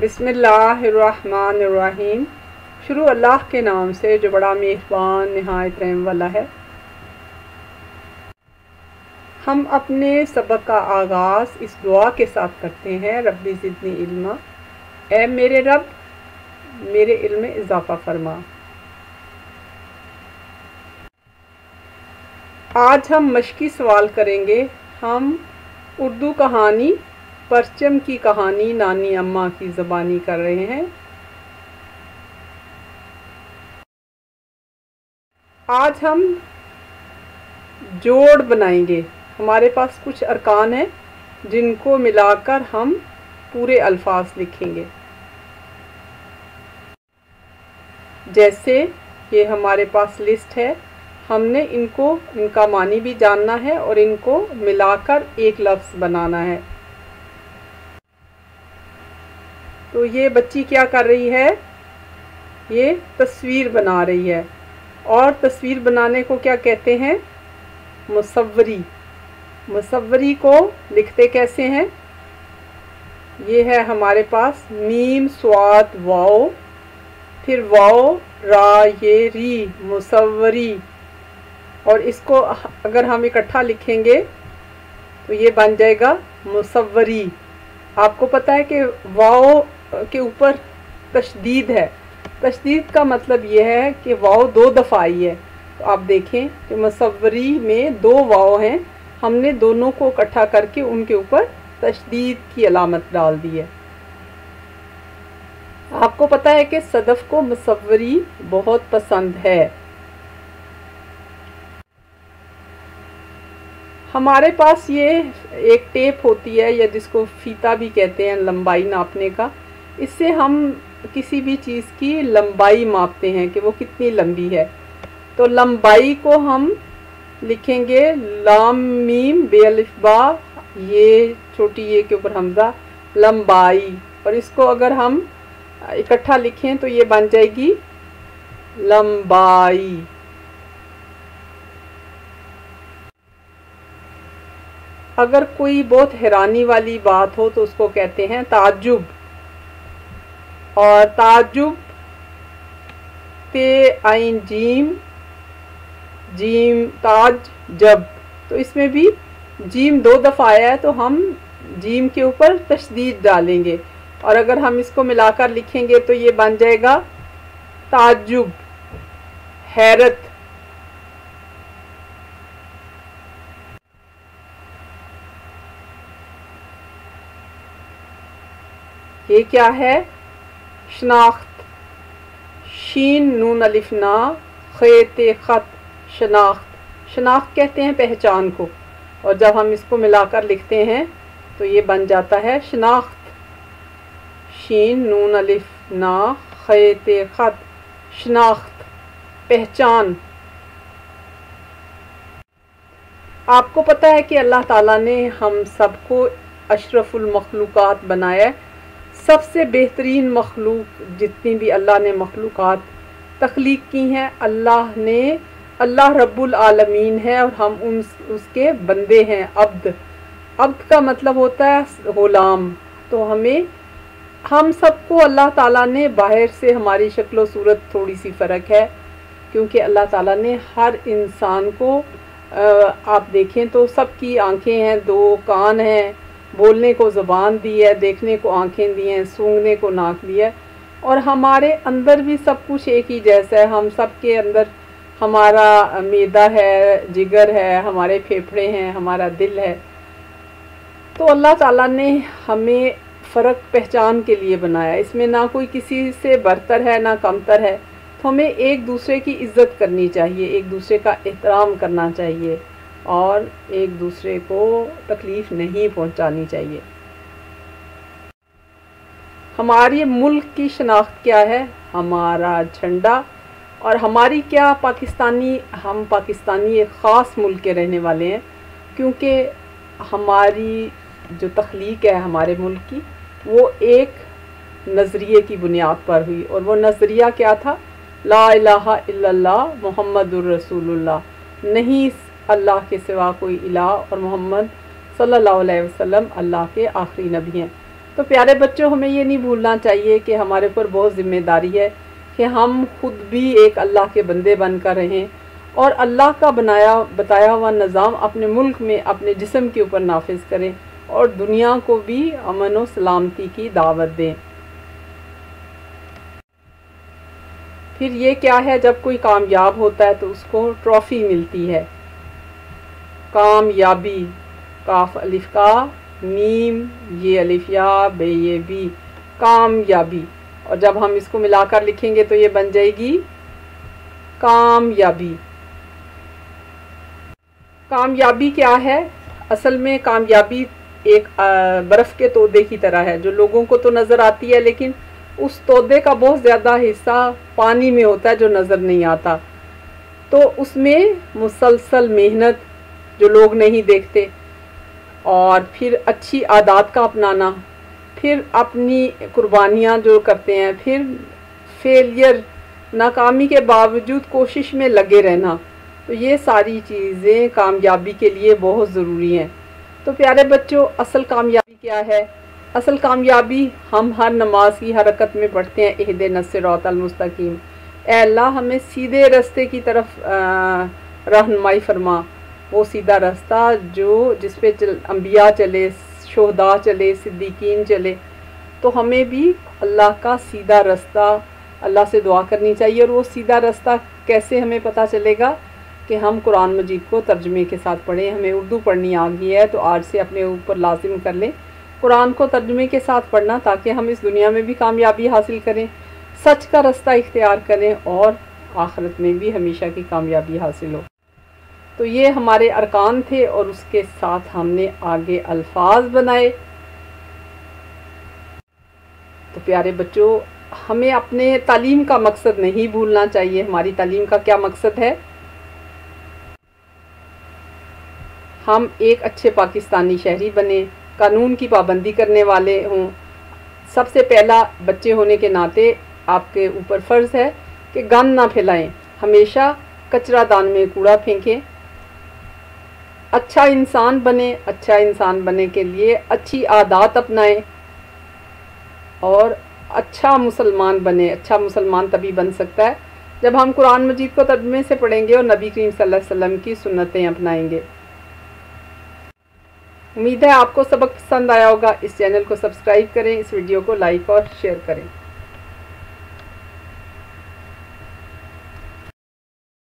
बिस्मिल्लाहिर्रहमानिर्रहीम। शुरू अल्लाह के नाम से जो बड़ा मेहरबान निहायत रहम वाला है। हम अपने सबक का आगाज़ इस दुआ के साथ करते हैं, रब्बी ज़िदनी इल्मा, ऐ मेरे रब मेरे इल्म में इजाफ़ा फरमा। आज हम मशकी सवाल करेंगे। हम उर्दू कहानी परचम की कहानी नानी अम्मा की ज़बानी कर रहे हैं। आज हम जोड़ बनाएंगे। हमारे पास कुछ अरकान हैं जिनको मिलाकर हम पूरे अल्फाज लिखेंगे। जैसे ये हमारे पास लिस्ट है, हमने इनका मानी भी जानना है और इनको मिलाकर एक लफ्ज़ बनाना है। तो ये बच्ची क्या कर रही है? ये तस्वीर बना रही है। और तस्वीर बनाने को क्या कहते हैं? मुसव्वरी। मुसव्वरी को लिखते कैसे हैं? ये है हमारे पास मीम स्वाद वाओ, फिर वाओ रा ये री, मुसव्वरी। और इसको अगर हम इकट्ठा लिखेंगे तो ये बन जाएगा मुसव्वरी। आपको पता है कि वाओ के ऊपर तशदीद है। तशदीद का मतलब ये है कि वाओ 2 दफ़ा आई है। तो आप देखें कि मुसव्वरी में 2 वाओ हैं, हमने दोनों को इकट्ठा करके उनके ऊपर तशदीद की अलामत डाल दी है। आपको पता है कि सदफ को मुसव्वरी बहुत पसंद है। हमारे पास ये एक टेप होती है, या जिसको फीता भी कहते हैं, लंबाई नापने का। इससे हम किसी भी चीज़ की लंबाई मापते हैं कि वो कितनी लंबी है। तो लंबाई को हम लिखेंगे लाम मीम बे अलिफ बा, ये छोटी ये के ऊपर हमजा, लंबाई। और इसको अगर हम इकट्ठा लिखें तो ये बन जाएगी लंबाई। अगर कोई बहुत हैरानी वाली बात हो तो उसको कहते हैं ताज्जुब। और ताज्जुब ते आइन जीम, जीम ताज जब, तो इसमें भी जीम 2 दफ़ा आया है, तो हम जीम के ऊपर तशदीद डालेंगे। और अगर हम इसको मिलाकर लिखेंगे तो ये बन जाएगा ताज्जुब, हैरत। ये क्या है? शनाख्त। शीन नून अलिफ ना खे खत, शनाख्त। शनाख्त कहते हैं पहचान को। और जब हम इसको मिलाकर लिखते हैं तो ये बन जाता है शनाख्त। शीन नून अलिफ ना खे खत, शनाख्त, पहचान। आपको पता है कि अल्लाह ताला ने हम सबको अशरफुल मखलूक़ात बनाया है। सबसे बेहतरीन मखलूक जितनी भी अल्लाह ने मखलूक़ात तख्लीक की हैं, अल्लाह रब्बुल आलमीन है और हम उसके बंदे हैं, अब्द। अब्द का मतलब होता है ग़ुलाम। तो हम सबको अल्लाह ताला ने बाहर से, हमारी शक्ल सूरत थोड़ी सी फ़र्क है, क्योंकि अल्लाह ताला ने हर इंसान को आप देखें तो सबकी आँखें हैं, 2 कान हैं, बोलने को ज़ुबान दी है, देखने को आँखें दी हैं, सूंघने को नाक दी है। और हमारे अंदर भी सब कुछ एक ही जैसा है। हम सब के अंदर हमारा मैदा है, जिगर है, हमारे फेफड़े हैं, हमारा दिल है। तो अल्लाह ताला ने हमें फ़र्क पहचान के लिए बनाया। इसमें ना कोई किसी से बरतर है ना कमतर है। तो हमें एक दूसरे की इज़्ज़त करनी चाहिए, एक दूसरे का एहतराम करना चाहिए और एक दूसरे को तकलीफ़ नहीं पहुंचानी चाहिए। हमारे मुल्क की शनाख्त क्या है? हमारा झंडा। और हमारी क्या हम पाकिस्तानी एक ख़ास मुल्क के रहने वाले हैं, क्योंकि हमारी जो तख्लीक है हमारे मुल्क की, वो एक नज़रिए की बुनियाद पर हुई। और वो नज़रिया क्या था? ला इलाहा इल्लल्लाह मुहम्मदुर रसूलुल्लाह। नहीं अल्लाह के सिवा कोई इलाह, और मोहम्मद सल्लल्लाहु अलैहि वसल्लम अल्लाह के आखिरी नबी हैं। تو پیارے بچوں، ہمیں یہ نہیں بھولنا چاہیے کہ ہمارے اوپر بہت ذمہ داری ہے کہ ہم خود بھی ایک اللہ کے بندے بن کر رہیں اور اللہ کا بتایا ہوا نظام اپنے ملک میں اپنے جسم کے اوپر نافذ کریں اور دنیا کو بھی امن و سلامتی کی دعوت دیں۔ پھر یہ کیا ہے، جب کوئی کامیاب ہوتا ہے تو اس کو ٹرافی ملتی ہے، کامیابی، کاف الف کا، میم یہ الف یا، بے یہ بی، کامیابی، اور جب ہم اس کو ملا کر لکھیں گے تو یہ بن جائے گی کامیابی۔ کامیابی کیا ہے؟ اصل میں کامیابی ایک برف کے تودے کی طرح ہے جو لوگوں کو تو نظر آتی ہے، لیکن اس تودے کا بہت زیادہ حصہ پانی میں ہوتا ہے جو نظر نہیں آتا۔ تو اس میں مسلسل محنت جو لوگ نہیں دیکھتے، اور پھر اچھی عادات کا اپنانا، پھر اپنی قربانیاں جو کرتے ہیں، پھر فیلئر، ناکامی کے باوجود کوشش میں لگے رہنا، تو یہ ساری چیزیں کامیابی کے لیے بہت ضروری ہیں۔ تو پیارے بچوں، اصل کامیابی کیا ہے؟ اصل کامیابی ہم ہر نماز کی حرکت میں پڑھتے ہیں، اہدنا الصراط المستقیم، اے اللہ ہمیں سیدھے راستے کی طرف رہنمائی فرما، وہ سیدھا راستہ جس پہ انبیاء چلے، شہداء چلے، صدیقین چلے۔ تو ہمیں بھی اللہ کا سیدھا راستہ اللہ سے دعا کرنی چاہیے، اور وہ سیدھا راستہ کیسے ہمیں پتہ چلے گا؟ کہ ہم قرآن مجید کو ترجمے کے ساتھ پڑھیں۔ ہمیں اردو پڑھنی آ گئی ہے تو آج سے اپنے اوپر لازم کر لیں قرآن کو ترجمے کے ساتھ پڑھنا، تاکہ ہم اس دنیا میں بھی کامیابی حاصل کریں، سچ کا راستہ اختیار کریں اور آخرت میں بھی ہمیشہ کی کامیابی حاصل ہو۔ تو یہ ہمارے ارکان تھے، اور اس کے ساتھ ہم نے آگے الفاظ بنائے۔ تو پیارے بچوں، ہمیں اپنے تعلیم کا مقصد نہیں بھولنا چاہیے۔ ہماری تعلیم کا کیا مقصد ہے؟ ہم ایک اچھے پاکستانی شہری بنیں، قانون کی پابندی کرنے والے ہوں۔ سب سے پہلا بچے ہونے کے ناطے آپ کے اوپر فرض ہے کہ گند نہ پھیلائیں، ہمیشہ کچرا دان میں کوڑا پھینکیں، اچھا انسان بنیں، اچھا انسان بننے کے لیے اچھی عادات اپنائیں، اور اچھا مسلمان بنیں۔ اچھا مسلمان تبھی بن سکتا ہے جب ہم قرآن مجید کو ترجمے سے پڑھیں گے اور نبی کریم صلی اللہ علیہ وسلم کی سنتیں اپنائیں گے۔ امید ہے آپ کو سبق پسند آیا ہوگا۔ اس چینل کو سبسکرائب کریں، اس ویڈیو کو لائک اور شیئر کریں۔